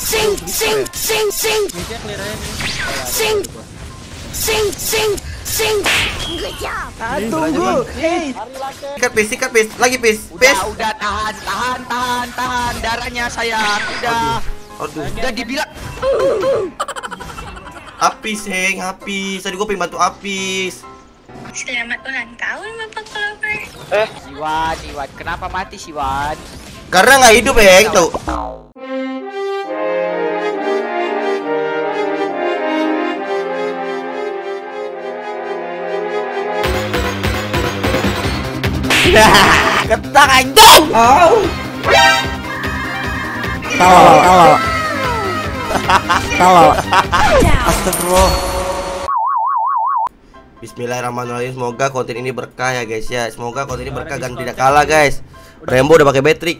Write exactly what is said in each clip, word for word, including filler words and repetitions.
Sing sing sing sing. Sing sing sing sing. Good job. Ah, tunggu. Hey. Sikat pis, sikat pis, lagi pis. Udah, Pis. udah tahan, tahan, tahan, tahan darahnya sayang. Udah. Aduh. Udah dibilang. Apis, Heng, Apis. Tadi gua pengen bantu Apis. Selamat ulang tahun Bapak Clover. Eh, Siwan, Siwan. Kenapa mati Siwan? Karena nggak hidup, Heng, tuh. Ketak anjing. Oh. Halo, halo. Halo. Astagfirullah. Bismillahirrahmanirrahim. Semoga konten ini berkah ya guys ya. Semoga konten ini berkah dan tidak kalah guys. Rembo udah pakai battery.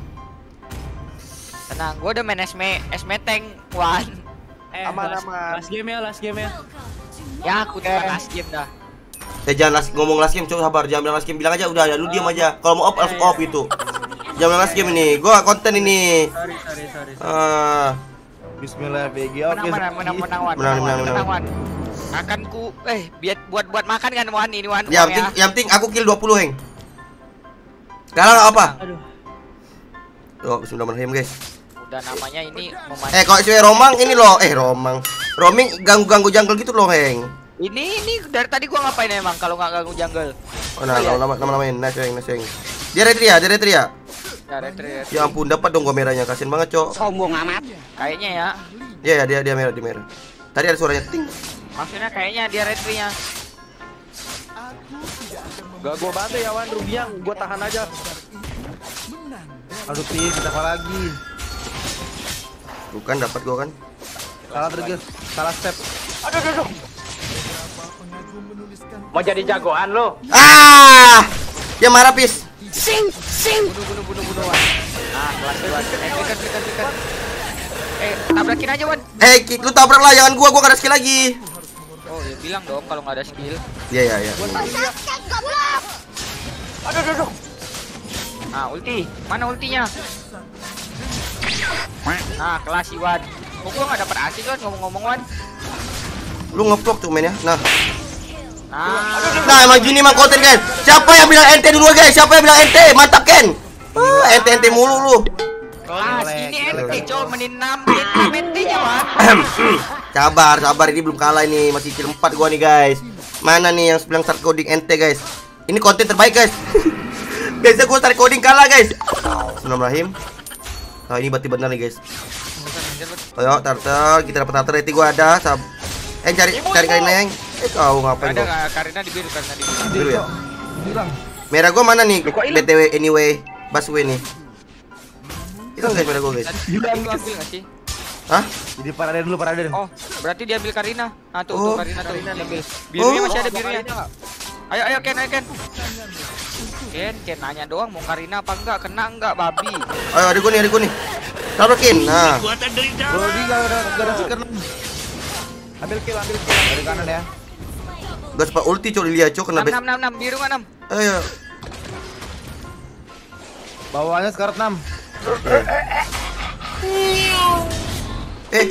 Tenang, gua udah main esme esmeteng Wan. Eh, Aman, last, aman. last game ya, last game ya. Ya, aku udah last game dah. Eh jangan last, ngomong last game, coba sabar. Jangan bilang last game, bilang aja udah, ya lu diam aja. Kalau mau off langsung off gitu. Jangan bilang last game ini. Gua konten ini. Sorry, sorry, sorry. Ah, Bismillah B G. Menang, Oke. menang, menang, menang, Wan. Menang, menang, menang, menang. Wan. Akan ku eh biar buat buat makan kan Wan ini Wan. yang penting, yang penting aku kill dua puluh, Heng. Kalah nggak apa? Aduh. Oh, bismillahirrahmanirrahim, guys. Udah namanya ini memancing. Eh, kalau cewek Romang ini loh, eh Romang. Roaming ganggu-ganggu jungle gitu loh, Heng. Ini ini dari tadi gua ngapain emang kalau nggak ganggu jungle? Oh, nah, nama nama nama nice, Heng, nice, Heng. Dia retri ya, dia retri ya. Ya, retret. Ya ampun, dapat dong gua merahnya. Kasian banget, Cok. Sombong amat. Kayaknya ya. Iya, ya, dia dia merah, dia merah. Tadi ada suaranya ting. Maksudnya kayaknya dia retrinya. Gak gua bantu ya Wan, Rubiang, gua tahan aja. Aduh, Pi, kita apa lagi? Bukan dapat gua kan. Salah trigger, salah step. Aduh, aduh, aduh. Mau jadi jagoan lo? Ah! Dia marah, Pis. Sing sing. Bunuh, bunuh, bunuh, bunuh, Wan. Nah, kelas dua. Eh, trikan, trikan, trikan. Eh, tabrakin aja, Wan. Eh, Ki, lu tabrak lah, jangan gua, gua gak ada skill lagi. Oh, ya bilang dong kalau nggak ada skill. Iya, iya, iya. Aduh, aduh, aduh. Nah, ulti. Mana ultinya? Nah, kelas Iwan. Kok gua nggak dapat asik kan ngomong-ngomong Wan? Lu ngeplok tuh mainnya. Nah. Nah, Nah, emang gini mah konten, guys. Siapa yang bilang ente dulu, guys? Siapa yang bilang ente? Mantap, Ken. Ah, ente-ente mulu lu. kelas ini ente cowok menit enam ente-nya Wan. Sabar, sabar, ini belum kalah ini, masih kill empat gua nih, guys. Mana nih yang bilang start coding ente, guys? Ini konten terbaik, guys. Biasa gua start coding kalah, guys. Bismillahirrahmanirrahim. Nah, ini berarti benar nih, guys. Ayo, turtle, kita dapat turtle rating gua ada. Sab eh cari cari Karina, yang. Eh, kau ngapain Ada gua? nggak Karina di biru Karina di biru. Biru ya? Merah gua mana nih? B T W anyway, busway nih. Hilang guys merah gua, guys. Tadi gua ambil nggak sih? Hah? Jadi parade dulu, parade. Oh, berarti dia ambil Karina. Ah, tuh, Oh. tuh Karina tuh diambil. Birunya Oh. masih ada birunya. Ayo, ayo Ken, ayo Ken. Ken, Ken nanya doang mau Karina apa enggak? Kena enggak babi? Ayo, ada gua nih, ada gua nih. Tabrakin. Nah. Bro, di gak ada gak ada stiker. Ambil kill, ambil kill dari kanan ya. Gua sempat ulti cok Lilia cok kena enam, base. enam, enam, enam, biru nggak enam? Ayo. Bawaannya sekarat enam. Eh,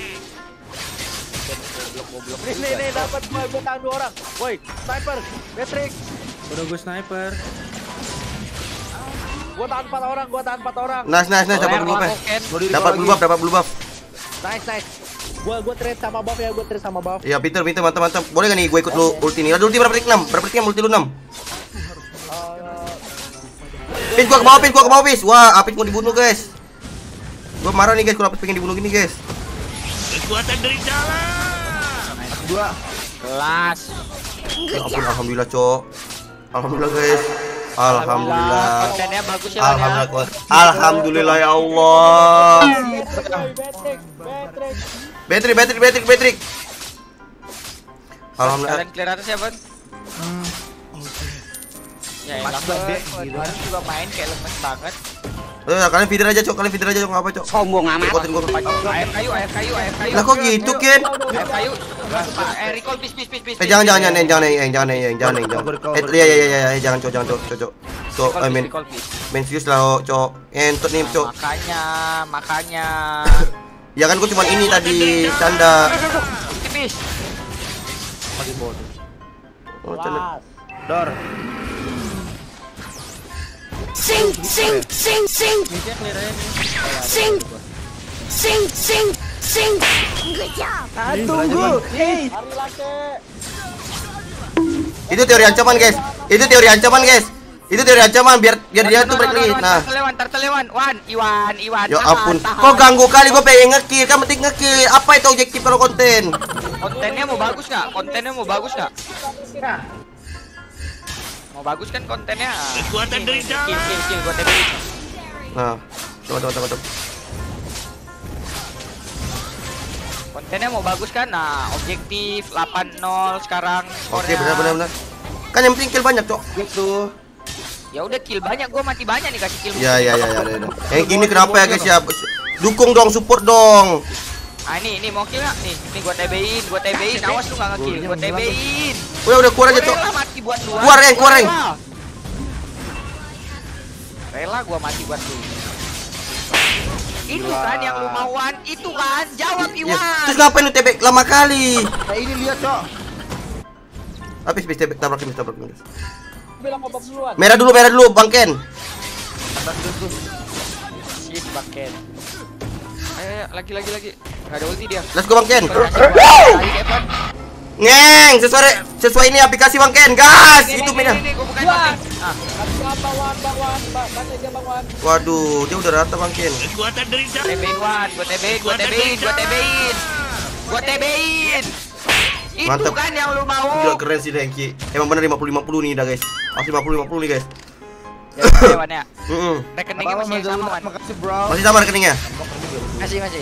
Ini ini dapat gua gua tahan dua orang. Woi, sniper, Patrick. Udah gue sniper. Gua tahan empat orang, gua tahan empat orang. nice nice nice dapat blue buff. Oh, Ken. Gua di Dapat recall blue lagi. buff, dapat blue buff. Nice, nice. Gua gua trade sama buff ya, gua trade sama buff. Iya, pinter pinter mantap mantap. Boleh gak nih gua ikut lu ulti nih? Ada ulti berapa detik? enam. Berapa detik ulti lu enam? Pis gua ke bawah, Pis gua ke bawah, Pis. Wah, Apis mau dibunuh, guys. Gua marah nih, guys, kalau Apis pengen dibunuh gini, guys. Dua. Kelas. Ya ampun, alhamdulillah, Cok. Alhamdulillah, guys. Alhamdulillah. Kontennya bagus ya Wan ya. Alhamdulillah, Cok. Alhamdulillah ya Allah. Battery, battery, battery, battery. Alhamdulillah. Kalian clear atas ya Bang? Ya enak banget. Kemarin juga main kayak lemes banget. Eh, kalian feeder aja, Cok. Kalian feeder aja, Cok. Enggak apa, Cok. Sombong amat. Ikutin gua. Air kayu, air kayu, air kayu. Lah kok gitu, Ken? Air kayu. Eh, recall bis bis bis bis. Eh, jangan jangan jangan jangan jangan jangan jangan jangan jangan. Eh, iya iya iya iya jangan, Cok, jangan, Cok, Cok, Cok. Cok, I mean, main serius lah, Cok. Entot nih, Cok. Makanya, makanya. Ya kan gua cuma ini tadi canda. Tipis. Lagi bodoh. Oh, canda. Dor. Sing, sing, sing, sing, Mid-nya clear aja nih. sing, sing, sing, sing. Good job. Ah, tunggu. Hey. Itu teori ancaman, guys. Itu teori ancaman, guys. Itu teori ancaman biar biar dia tuh break lagi. Nah. Tertelewan, tertelewan. Wan, Iwan, Iwan. Ya tahan, ampun. tahan. Kok ganggu kali gua pengen nge-kill, kan penting nge-kill. Apa itu objektif kalau konten? Kontennya mau bagus nggak? Kontennya mau bagus nggak? Mau bagus kan kontennya? Kekuatan dari dalam. Kill, kill, kill. Gua T B I. Nah, coba coba coba. coba. Kontennya mau bagus kan? Nah, objektif delapan nol sekarang. Oke, skornya. benar benar benar. Kan yang penting kill banyak, Cok. Gitu. Ya udah kill banyak, gua mati banyak nih kasih kill. Ya ya ya ya. ya, ya. Yang gini kenapa ya, guys ya? Dukung dong, support dong. Ah ini, ini mau kill nggak? Nih, nih gua T B I-in, gua T B I-in. Awas lu nggak nge-kill. Gua T B I-in. Udah udah keluar aja, Cok. Rela mati buat lu. Keluar, Reng, keluar, Reng. Rela. Rela gua mati buat lu. Itu kan yang lu mauan, itu kan. Jawab Ya, Iwan. terus ngapain lu tebek lama kali? Nah, ini lihat, Cok. Habis bis tebek tabrakin bis tabrakin. Bis. Merah dulu, merah dulu, Bang Ken. Shit, Baken. Ayo, ayo, lagi lagi lagi. Enggak ada ulti dia. Let's go, Bang Ken. Lagi Evan. Ngeng, sesuai sesuai ini aplikasi Bang Ken, gas. Ini, Itu ini, mainnya. ini, gua bukain mati. Ah. Waduh, dia udah rata Bang Ken. Gua T B-in Wan, gua T B-in, gua T B-in, gua T B-in. Gua T B-in. Itu Mantap. kan yang lu mau. Gila keren sih Dengki. Emang bener lima puluh lima puluh nih dah, guys. Masih lima puluh lima puluh nih, guys. Ya, ya, Wan ya. Heeh. Rekeningnya masih yang sama, Wan. Makasih, bro. Masih sama rekeningnya. Masih, masih.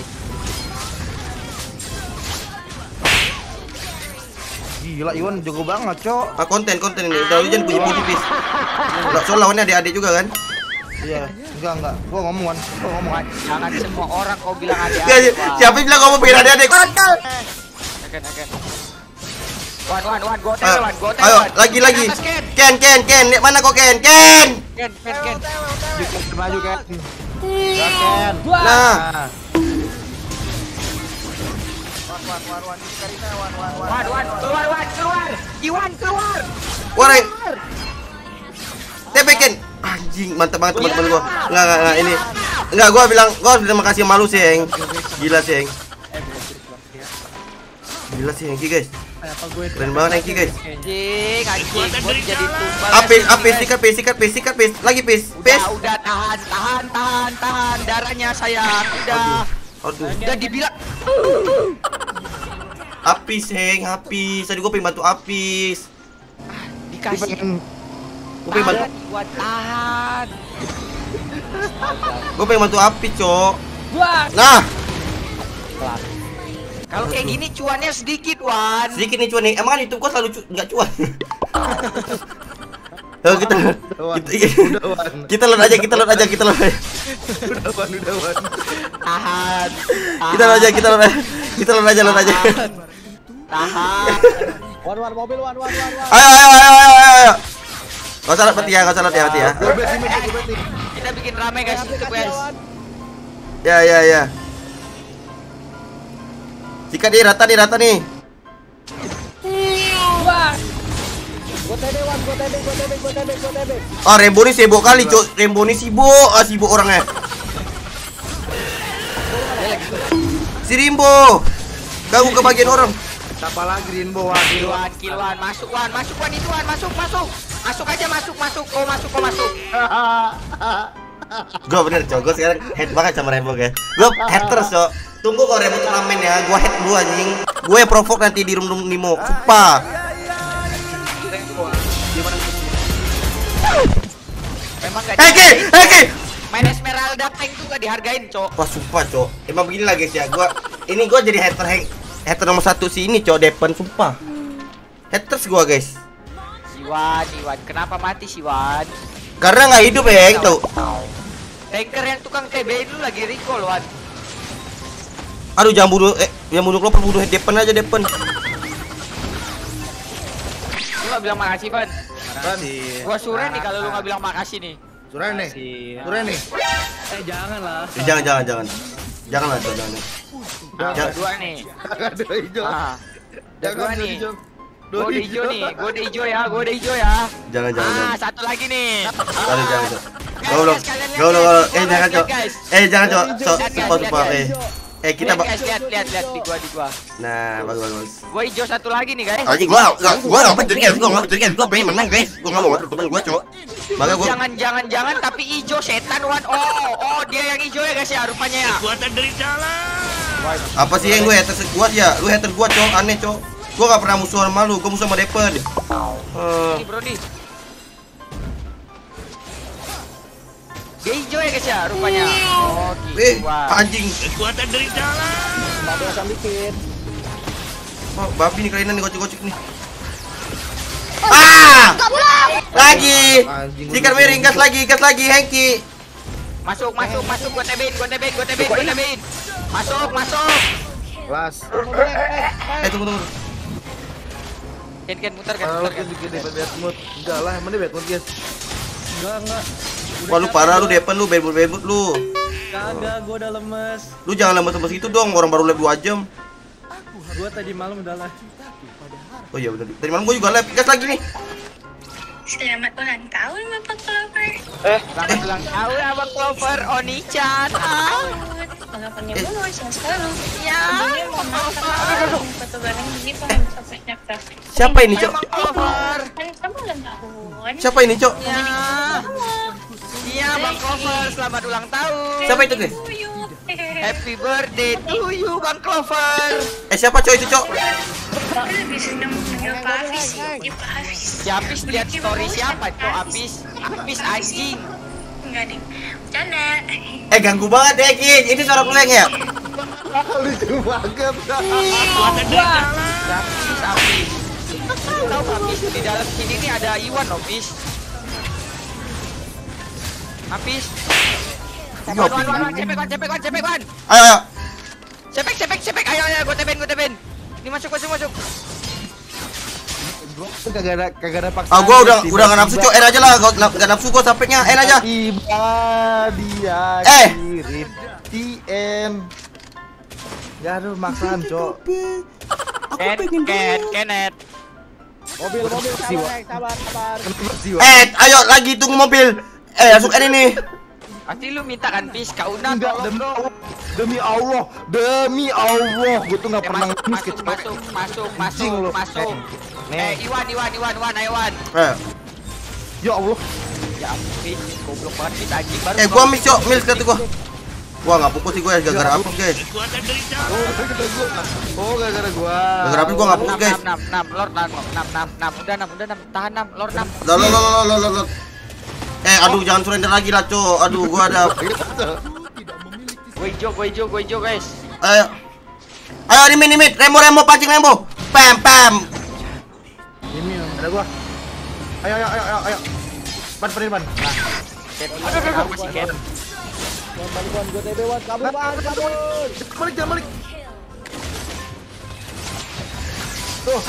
Gila, Iwan jago banget, Cok. Ah, konten konten ini udah hujan puji-puji bis. Enggak soal lawannya adik-adik juga kan? Iya, enggak enggak. Gua ngomong, Wan. Gua ngomong. Wan, jangan semua orang kau bilang Ya, adik-adik. Wan. siapa yang bilang kamu pengen adik-adik? Kontol. Akan, akan. Wan, Wan, Wan, gua Ah, tell, Wan, gua tell, ayo Wan. lagi Ken lagi. atas, Ken. Ken Ken Ken, Nek, mana kok Ken? Ken. Ken, Ken, Ken. Maju, maju, Ken. Ya, Ken. Nah, Nah. Wan, Wan, keluar, Wan, keluar. Iwan, keluar. Wareng. T P Ken. Anjing, mantap banget teman-teman gua. Enggak enggak enggak ini. Enggak, gua bilang gua terima kasih sama lu, Seng. Gila, Seng. Gila sih Hengki, guys. Apa gue Keren banget Hengki, guys. Anjing, anjing, gua jadi tumbal. Apis, apis, sikat, pis, sikat, pis, sikat, pis. Lagi pis. Pis. Udah, udah, tahan, tahan, tahan, tahan. Darahnya sayang, udah. Aduh. Udah dibilang. Apis, Heng, Apis. Tadi gua pengen bantu Apis. Dikasih. pengen Gua pengen bantu, Tahan, Iwan, tahan. gua pengen bantu Apis, Cok. Nah, Kalau kayak gini cuannya sedikit, Wan. sedikit nih cuan nih. Emang kan YouTube gua selalu cu nggak cuan. Ayo kita, Wan. kita, Udah, Wan. kita load aja, kita load aja, kita load aja. Udah, Wan, udah, Wan. Tahan. Kita load aja, kita load aja. Kita load aja, load aja. Tahan. Ayo, ayo, ayo, ayo, ayo. Gak usah mati ya, gak usah mati ya, mati ya. Gua bet ini, gua bet ini. Kita bikin rame guys, itu guys. Ya, ya, ya. Jika nih rata nih, rata nih. Oh, Rembo nih sibuk kali, Cok. Rembo nih sibuk, ah, sibuk orangnya. Si Rimbo ganggu kebagian orang. Siapa lagi Rinbo, Wan? Kiluan, kiluan, masuk Wan, masuk Wan itu Wan, masuk, masuk. Masuk aja, masuk, masuk. Kau masuk, kau masuk. Gue bener, Cok. Gue sekarang head banget sama Rembo, guys. Gue haters, Cok. Tunggu kalau Rembo turnamen ya, gue head dulu anjing. Gue provoke nanti di room room Nimo. Sumpah. Memang gak Heki, Heki. main Esmeralda tank tuh gak dihargain, Cok. Wah, sumpah, Cok. Emang begini lah, guys ya. Gue ini gue jadi hater hater hater nomor satu si ini, Cok. Depan, sumpah. Haters gue, guys. Siwan, Iwan, kenapa mati Siwan? Karena nggak hidup ya, yang tuh. Tanker yang tukang T B itu lagi recall, Wan. Aduh, jangan bunuh, eh, jangan bunuh kelompok, bunuh Depan aja, Depan. Lu gak bilang makasih, Van. Makasih. Gua sure nih kalau lu gak bilang makasih nih. Suren nih. Suren nih. Eh jangan lah. Eh, jangan, jangan, jangan. Janganlah, Cok, jangan. Nah, Jangan. dua nih. Dua hijau. Ah, Jangan dua dua nih. hijau. Gue udah hijau nih, gue udah hijau ya, gue udah hijau ya. Jangan, jangan, Ah, jangan. satu lagi nih. Jangan, jangan, Cok. Guys, Gak udah, guys, kalian lihat, gak udah, guys. eh jangan, Lihat, Cok. guys. Eh jangan, Cok. Cok, Lihat, guys, support, lihat, support, eh. guys. Eh kita Lihat, bak. guys, lihat, lihat, lihat di gua, di gua. Nah, bagus, bagus. Gue hijau satu lagi nih guys. Anjing gua gua gua enggak pengen guys, gua enggak pengen gua pengen menang guys. Gua enggak mau ngatur teman gua, Cok. Makanya gua Jangan, jangan, jangan, tapi hijau setan Wan. Oh, oh dia yang hijau ya guys ya rupanya ya. apa sih yang gue haters gua ya? Lu hater gua, Cok. Aneh, Cok. Gua enggak pernah musuhan sama lu, gua musuh sama Depen. Eh, Nih bro nih. Dia hijau ya guys ya rupanya. Oh eh, gitu. Wah. anjing. Bablasan dikit. Oh, babi nih kalian nih gocek-gocek nih. Ah! Lagi. Jika miring gas lagi, gas lagi Hengki. Masuk, masuk, masuk. Gua tebein, gua tebein, gua tebein, gua tebein. Masuk, masuk. Kelas. Eh, tunggu tunggu. Ken, Ken, muter, Ken, Kalau muter, kita Ken. bikin dapat bad mood. Enggak lah, emang dia bad mood, guys. Enggak, enggak. Wah, lu parah lu Depen lu, bebut-bebut lu. Kagak, gua udah lemes. Lu jangan lemes-lemes gitu dong, orang baru lab dua jam. Gua tadi malam udah lah. Oh iya benar. Tadi malam gua juga lab. Gas lagi nih. Selamat ulang tahun Bapak Clover. Selamat ulang tahun Abang Clover Oni-chan. Ah. Harapannya gue mau sehat selalu. Ya. Tentunya mau maaf foto bareng jadi kok nggak bisa snapchat. Siapa ini, Cok? Abang Clover. Kan kamu ulang tahun. Siapa ini, Cok? Ya. Iya, Bang Clover, selamat ulang tahun. Siapa itu, guys? Tuyul. Happy birthday to you, Bang Clover. Eh, siapa Cok itu, Cok? Aku lebih seneng manggil Pak Hafiz sih. Iya Pak Hafiz. Si Apis lihat story siapa, Cok? Apis, Apis anjing. Enggak deh. Bercanda. Eh, ganggu banget ya, Ki. Ini suara peleng ya? Lucu banget. Apis, Apis. Tahu Apis di dalam sini nih ada Iwan, Apis. Apis. Iya, Wan, Apis. wan, wan, cepek, wan, cepek, wan, cepek, wan. Ayo, ayo. Cepek, cepek, cepek. Ayo, ayo, gue teben, gue teben. Ini masuk, masuk, masuk. Kagak ada kagak ada paksa. Ah, gua udah udah enggak nafsu, Cok. En aja lah, gua enggak nafsu gua sampainya. En aja. Tiba dia Eh. kirim T M. Ya aduh makan, Cok. Ken, Ken, Kenet. Mobil mobil sabar, sabar, sabar. Kenapa sih, Wak? Eh, ayo lagi tunggu mobil. Eh, masuk En ini. Pasti lu minta kan, Pis, kau Una, Enggak, tolong demi dong. Allah, demi Allah, demi Allah, gue tuh nggak Eh, pernah masuk, ngemis masuk, ke masuk, masuk, Anjing masuk, lu. masuk. Nih. Eh, Iwan, Iwan, Iwan, Iwan, ayo Iwan. Eh, Ya Allah, Ya, Pis, goblok banget, Pis, anjing baru. eh gua miss, Cok. Miss kata gua. Wah, enggak fokus sih gua gara-gara Apis, guys. oh gara-gara gua, oh gara-gara gua. Gara-gara Apis gua enggak fokus, enam, guys. enam, enam, Lord, enam, enam, enam, enam, udah enam, udah enam, tahan enam, Lord enam. Lo lo lo lo lo lo. Eh, aduh jangan surrender lagi lah, Cok. Aduh, gua ada. Gue hijau, gue hijau, gue hijau, guys. Ayo. Ayo ini mini mid, Remo Remo pancing Remo. Pam pam. Ini ada gua. Ayo ayo ayo ayo ayo. Ban ban ban. Ken, apa sih, Ken? Balik jangan balik. Tuh,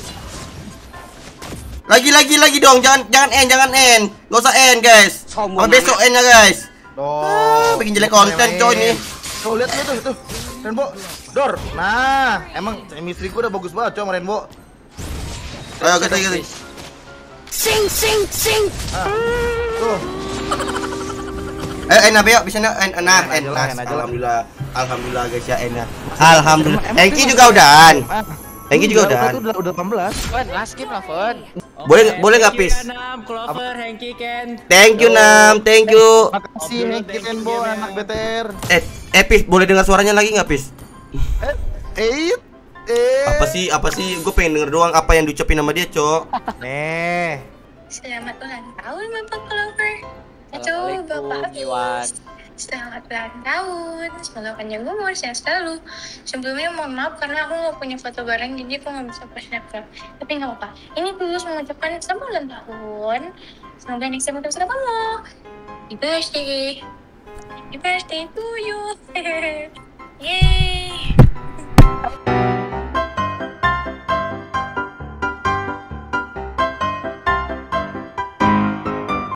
Lagi lagi lagi dong, jangan jangan end, jangan end. Enggak usah end, guys. Sampai besok end ya, guys. Ah, Dong. bikin jelek konten, Cok ini. Tuh lihat tuh tuh. Renbo. Dor. Nah, emang chemistry gua udah bagus banget, Cok, sama Renbo. Ayo kita kita. Sing sing sing. Ah. Tuh. Eh, end apa ya? Bisa na end nah, end End aja lah, nah. end aja lah. Alhamdulillah. Alhamdulillah guys ya end ya. Alhamdulillah. Enki juga udahan. Enki juga udahan. Itu udah udah delapan belas. Fon, last game lah, Fon. Boleh boleh enggak, Pis? Nam, Clover, Hengki, Ken. Thank you, Nam. Thank you. Makasih Hengki Renbo anak B T R. Eh, eh Pis, boleh dengar suaranya lagi nggak, Pis? Eh, eh, eh. Apa sih? Apa sih? Gue pengen denger doang apa yang diucapin sama dia, Cok. Nih. Selamat ulang tahun Bapak Clover. Atau Bapak Iwan. Hafiz. Selamat ulang tahun. Semoga panjang umur, sehat selalu. Sebelumnya mohon maaf karena aku nggak punya foto bareng, jadi aku nggak bisa post snapchat. Tapi nggak apa-apa. Ini tulus mengucapkan selamat ulang tahun. Semoga next time bersama kamu. Happy birthday. Happy birthday to you. Yeay.